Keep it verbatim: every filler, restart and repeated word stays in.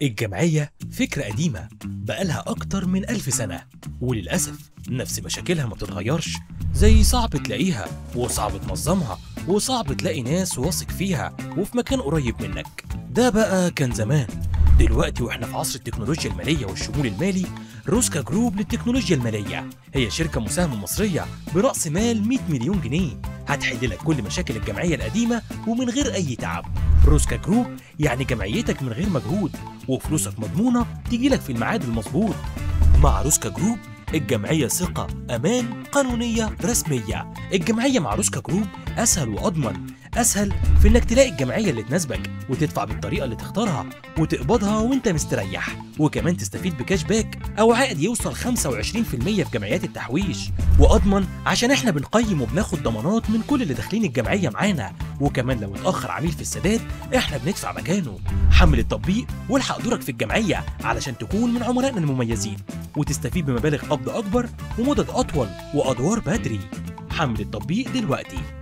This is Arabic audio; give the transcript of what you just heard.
الجمعية فكرة قديمة بقالها أكتر من ألف سنة، وللأسف نفس مشاكلها ما بتتغيرش. زي صعب تلاقيها وصعب تنظمها وصعب تلاقي ناس واثق فيها وفي مكان قريب منك. ده بقى كان زمان. دلوقتي واحنا في عصر التكنولوجيا المالية والشمول المالي، روسكا جروب للتكنولوجيا المالية هي شركة مساهمة مصرية برأس مال مئة مليون جنيه هتحل لك كل مشاكل الجمعية القديمة ومن غير أي تعب. روسكا جروب يعني جمعيتك من غير مجهود وفلوسك مضمونة تجيلك في الميعاد المظبوط. مع روسكا جروب الجمعية ثقة، أمان، قانونية، رسمية. الجمعية مع روسكا جروب أسهل وأضمن. أسهل في إنك تلاقي الجمعية اللي تناسبك وتدفع بالطريقة اللي تختارها وتقبضها وإنت مستريح، وكمان تستفيد بكاش باك أو عائد يوصل خمسة وعشرين في المية في جمعيات التحويش. وأضمن عشان إحنا بنقيم وبناخد ضمانات من كل اللي داخلين الجمعية معانا، وكمان لو اتأخر عميل في السداد إحنا بندفع مكانه. حمل التطبيق والحق دورك في الجمعية علشان تكون من عملائنا المميزين وتستفيد بمبالغ قبض أكبر ومدد أطول وأدوار بدري. حمل التطبيق دلوقتي.